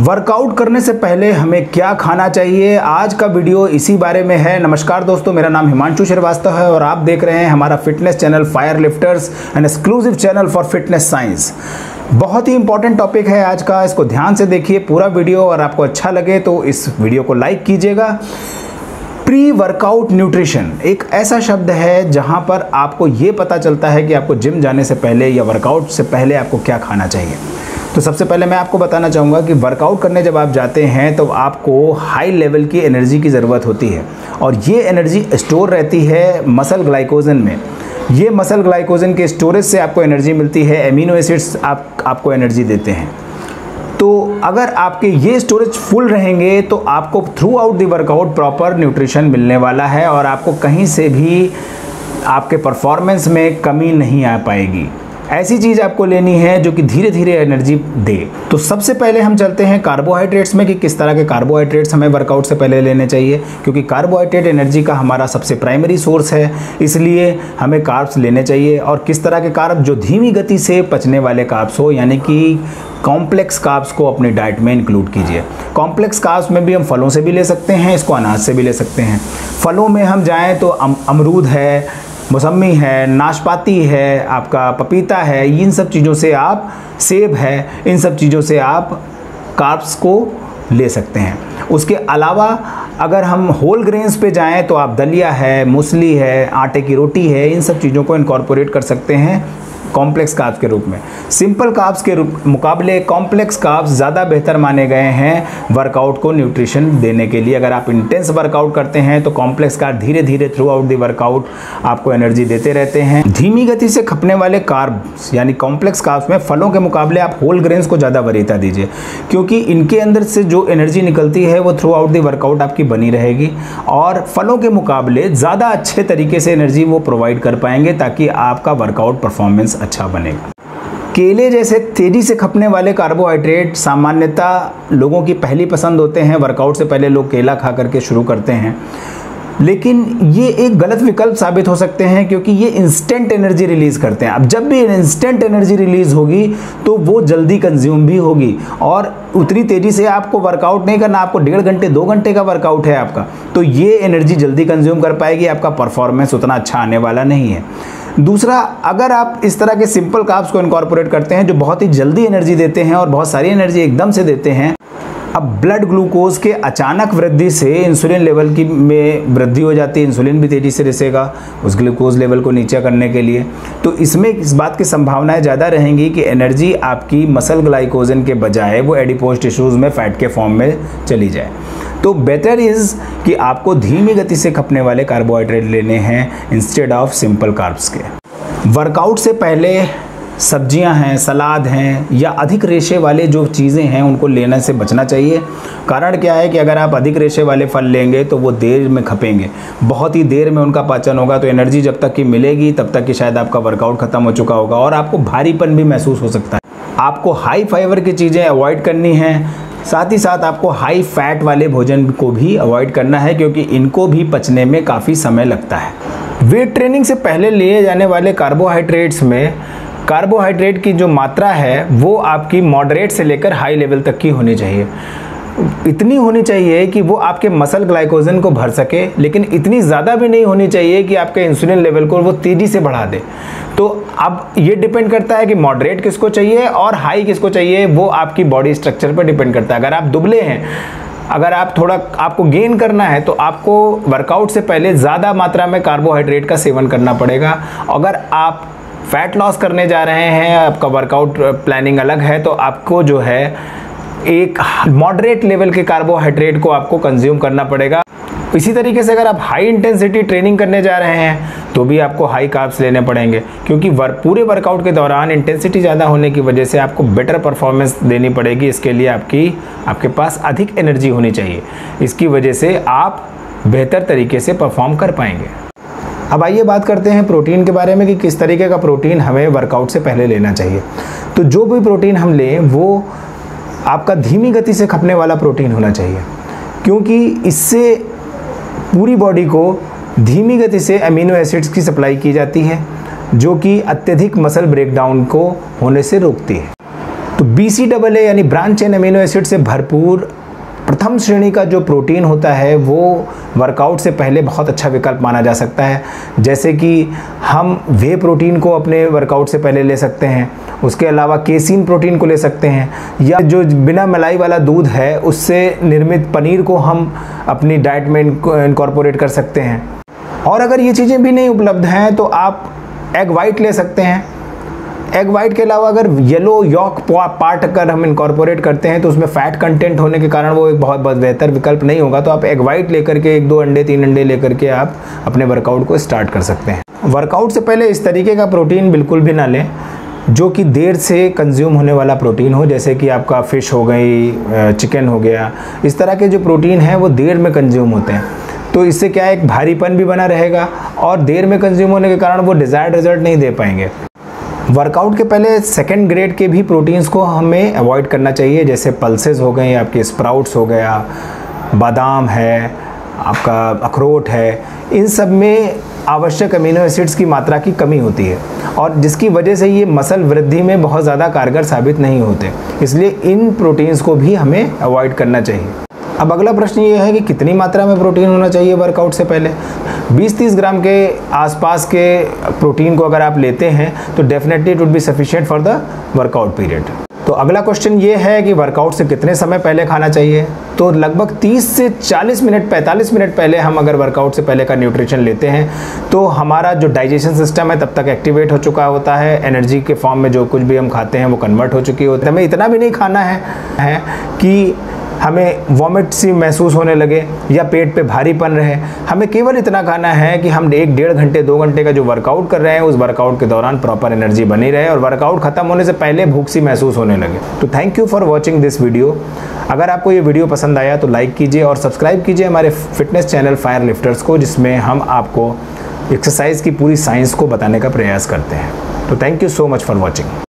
Workout करने से पहले हमें क्या खाना चाहिए, आज का वीडियो इसी बारे में है। नमस्कार दोस्तों, मेरा नाम हिमांशु श्रीवास्तव है और आप देख रहे हैं हमारा fitness channel fire lifters, an exclusive channel for fitness science. बहुत ही इंपॉर्टेंट टॉपिक है आज का, इसको ध्यान से देखिए पूरा वीडियो और आपको अच्छा लगे तो इस वीडियो को लाइक कीजिएगा। प्री वर्कआउट न्यूट्रिशन एक ऐसा शब्द है जहां पर आपको ये पता चलता है कि आपको जिम जाने से पहले या वर्कआउट से पहले आपको क्या खाना चाहिए। तो सबसे पहले मैं आपको बताना चाहूँगा कि वर्कआउट करने जब आप जाते हैं तो आपको हाई लेवल की एनर्जी की ज़रूरत होती है और ये एनर्जी स्टोर रहती है मसल ग्लाइकोजन में। ये मसल ग्लाइकोजन के स्टोरेज से आपको एनर्जी मिलती है, एमिनो एसिड्स आपको एनर्जी देते हैं। तो अगर आपके ये स्टोरेज फुल रहेंगे तो आपको throughout the workout proper nutrition मिलने वाला है और आपको कहीं से भी आपके परफॉर्मेंस में कमी नहीं आ पाएगी। ऐसी चीज़ आपको लेनी है जो कि धीरे धीरे एनर्जी दे। तो सबसे पहले हम चलते हैं कार्बोहाइड्रेट्स में कि किस तरह के कार्बोहाइड्रेट्स हमें वर्कआउट से पहले लेने चाहिए, क्योंकि कार्बोहाइड्रेट एनर्जी का हमारा सबसे प्राइमरी सोर्स है, इसलिए हमें कार्ब्स लेने चाहिए। और किस तरह के कार्ब, जो धीमी गति से पचने वाले कार्ब्स हो, यानी कि कॉम्प्लेक्स कार्ब्स को अपने डाइट में इंक्लूड कीजिए। कॉम्प्लेक्स कार्ब्स में भी हम फलों से भी ले सकते हैं, इसको अनाज से भी ले सकते हैं। फलों में हम जाएँ तो अमरूद है, मौसमी है, नाशपाती है, आपका पपीता है, इन सब चीज़ों से आप, सेब है, इन सब चीज़ों से आप कार्ब्स को ले सकते हैं। उसके अलावा अगर हम होल ग्रेन्स पे जाएं तो आप दलिया है, मूसली है, आटे की रोटी है, इन सब चीज़ों को इनकॉर्पोरेट कर सकते हैं कॉम्प्लेक्स कार्ब्स के रूप में। सिंपल कार्ब्स के मुकाबले कॉम्प्लेक्स कार्ब्स ज़्यादा बेहतर माने गए हैं वर्कआउट को न्यूट्रिशन देने के लिए। अगर आप इंटेंस वर्कआउट करते हैं तो कॉम्प्लेक्स कार्ब धीरे धीरे थ्रू आउट द वर्कआउट आपको एनर्जी देते रहते हैं। धीमी गति से खपने वाले कार्ब्स यानी कॉम्प्लेक्स कार्ब्स में फलों के मुकाबले आप होल ग्रेन्स को ज़्यादा वरीयता दीजिए, क्योंकि इनके अंदर से जो एनर्जी निकलती है वो थ्रू आउट द वर्कआउट आपकी बनी रहेगी और फलों के मुकाबले ज़्यादा अच्छे तरीके से एनर्जी वो प्रोवाइड कर पाएंगे ताकि आपका वर्कआउट परफॉर्मेंस अच्छा बनेगा। केले जैसे तेजी से खपने वाले कार्बोहाइड्रेट सामान्यतः लोगों की पहली पसंद होते हैं। वर्कआउट से पहले लोग केला खा करके शुरू करते हैं, लेकिन ये एक गलत विकल्प साबित हो सकते हैं क्योंकि ये इंस्टेंट एनर्जी रिलीज़ करते हैं। अब जब भी इंस्टेंट एनर्जी रिलीज़ होगी तो वो जल्दी कंज्यूम भी होगी और उतनी तेज़ी से आपको वर्कआउट नहीं करना। आपको 1.5 घंटे 2 घंटे का वर्कआउट है आपका, तो ये एनर्जी जल्दी कंज्यूम कर पाएगी, आपका परफॉर्मेंस उतना अच्छा आने वाला नहीं है। दूसरा, अगर आप इस तरह के सिंपल कार्ब्स को इनकॉर्पोरेट करते हैं जो बहुत ही जल्दी एनर्जी देते हैं और बहुत सारी एनर्जी एकदम से देते हैं, अब ब्लड ग्लूकोज के अचानक वृद्धि से इंसुलिन लेवल की में वृद्धि हो जाती है। इंसुलिन भी तेज़ी से रिसेगा उस ग्लूकोज लेवल को नीचे करने के लिए, तो इसमें इस बात की संभावनाएं ज़्यादा रहेंगी कि एनर्जी आपकी मसल ग्लाइकोजन के बजाय वो एडिपोज टिश्यूज़ में फैट के फॉर्म में चली जाए। तो बेटर इज़ कि आपको धीमी गति से खपने वाले कार्बोहाइड्रेट लेने हैं इंस्टेड ऑफ सिंपल कार्ब्स के। वर्कआउट से पहले सब्जियां हैं, सलाद हैं या अधिक रेशे वाले जो चीज़ें हैं उनको लेने से बचना चाहिए। कारण क्या है कि अगर आप अधिक रेशे वाले फल लेंगे तो वो देर में खपेंगे, बहुत ही देर में उनका पाचन होगा, तो एनर्जी जब तक की मिलेगी तब तक कि शायद आपका वर्कआउट ख़त्म हो चुका होगा और आपको भारीपन भी महसूस हो सकता है। आपको हाई फाइबर की चीज़ें अवॉइड करनी हैं, साथ ही साथ आपको हाई फैट वाले भोजन को भी अवॉइड करना है क्योंकि इनको भी पचने में काफ़ी समय लगता है। वेट ट्रेनिंग से पहले लिए जाने वाले कार्बोहाइड्रेट्स में कार्बोहाइड्रेट की जो मात्रा है वो आपकी मॉडरेट से लेकर हाई लेवल तक की होनी चाहिए। इतनी होनी चाहिए कि वो आपके मसल ग्लाइकोजन को भर सके, लेकिन इतनी ज़्यादा भी नहीं होनी चाहिए कि आपके इंसुलिन लेवल को वो तेज़ी से बढ़ा दे। तो अब ये डिपेंड करता है कि मॉडरेट किसको चाहिए और हाई किसको चाहिए, वो आपकी बॉडी स्ट्रक्चर पर डिपेंड करता है। अगर आप दुबले हैं, अगर आप थोड़ा आपको गेन करना है तो आपको वर्कआउट से पहले ज़्यादा मात्रा में कार्बोहाइड्रेट का सेवन करना पड़ेगा। अगर आप फैट लॉस करने जा रहे हैं, आपका वर्कआउट प्लानिंग अलग है, तो आपको जो है एक मॉडरेट लेवल के कार्बोहाइड्रेट को आपको कंज्यूम करना पड़ेगा। इसी तरीके से अगर आप हाई इंटेंसिटी ट्रेनिंग करने जा रहे हैं तो भी आपको हाई कार्ब्स लेने पड़ेंगे, क्योंकि पूरे वर्कआउट के दौरान इंटेंसिटी ज़्यादा होने की वजह से आपको बेटर परफॉर्मेंस देनी पड़ेगी। इसके लिए आपके पास अधिक एनर्जी होनी चाहिए, इसकी वजह से आप बेहतर तरीके से परफॉर्म कर पाएंगे। अब आइए बात करते हैं प्रोटीन के बारे में कि किस तरीके का प्रोटीन हमें वर्कआउट से पहले लेना चाहिए। तो जो भी प्रोटीन हम लें वो आपका धीमी गति से खपने वाला प्रोटीन होना चाहिए, क्योंकि इससे पूरी बॉडी को धीमी गति से अमीनो एसिड्स की सप्लाई की जाती है जो कि अत्यधिक मसल ब्रेकडाउन को होने से रोकती है। तो BCAA यानी ब्रांच चेन अमीनो एसिड से भरपूर प्रथम श्रेणी का जो प्रोटीन होता है वो वर्कआउट से पहले बहुत अच्छा विकल्प माना जा सकता है। जैसे कि हम वे प्रोटीन को अपने वर्कआउट से पहले ले सकते हैं, उसके अलावा केसीन प्रोटीन को ले सकते हैं, या जो बिना मलाई वाला दूध है उससे निर्मित पनीर को हम अपनी डाइट में इनकॉर्पोरेट कर सकते हैं। और अगर ये चीज़ें भी नहीं उपलब्ध हैं तो आप एग वाइट ले सकते हैं। एग वाइट के अलावा अगर येलो यॉक पार्ट अगर हम इनकॉर्पोरेट करते हैं तो उसमें फैट कंटेंट होने के कारण वो एक बहुत बेहतर विकल्प नहीं होगा। तो आप एग वाइट लेकर के 1-2 अंडे 3 अंडे लेकर के आप अपने वर्कआउट को स्टार्ट कर सकते हैं। वर्कआउट से पहले इस तरीके का प्रोटीन बिल्कुल भी ना लें जो कि देर से कंज्यूम होने वाला प्रोटीन हो, जैसे कि आपका फ़िश हो गई, चिकन हो गया। इस तरह के जो प्रोटीन हैं वो देर में कंज्यूम होते हैं, तो इससे क्या है, एक भारीपन भी बना रहेगा और देर में कंज्यूम होने के कारण वो डिज़ायर्ड रिजल्ट नहीं दे पाएंगे। वर्कआउट के पहले सेकंड ग्रेड के भी प्रोटीन्स को हमें अवॉइड करना चाहिए, जैसे पल्सेस हो गए, आपके स्प्राउट्स हो गया, बादाम है, आपका अखरोट है। इन सब में आवश्यक अमीनो एसिड्स की मात्रा की कमी होती है और जिसकी वजह से ये मसल वृद्धि में बहुत ज़्यादा कारगर साबित नहीं होते, इसलिए इन प्रोटीन्स को भी हमें अवॉइड करना चाहिए। अब अगला प्रश्न ये है कि कितनी मात्रा में प्रोटीन होना चाहिए वर्कआउट से पहले। 20-30 ग्राम के आसपास के प्रोटीन को अगर आप लेते हैं तो definitely it would be sufficient for the workout period. तो अगला क्वेश्चन ये है कि वर्कआउट से कितने समय पहले खाना चाहिए। तो लगभग 30 से 40 मिनट 45 मिनट पहले हम अगर वर्कआउट से पहले का न्यूट्रिशन लेते हैं तो हमारा जो डाइजेशन सिस्टम है तब तक एक्टिवेट हो चुका होता है, एनर्जी के फॉर्म में जो कुछ भी हम खाते हैं वो कन्वर्ट हो चुकी होती है। हमें इतना भी नहीं खाना है कि हमें वॉमिट सी महसूस होने लगे या पेट पे भारीपन रहे। हमें केवल इतना खाना है कि हम 1-1.5 घंटे 2 घंटे का जो वर्कआउट कर रहे हैं उस वर्कआउट के दौरान प्रॉपर एनर्जी बनी रहे और वर्कआउट खत्म होने से पहले भूख सी महसूस होने लगे। तो thank you for watching this video. अगर आपको ये वीडियो पसंद आया तो लाइक कीजिए और सब्सक्राइब कीजिए हमारे फिटनेस चैनल फायर लिफ्टर्स को, जिसमें हम आपको एक्सरसाइज की पूरी साइंस को बताने का प्रयास करते हैं। तो thank you so much for watching.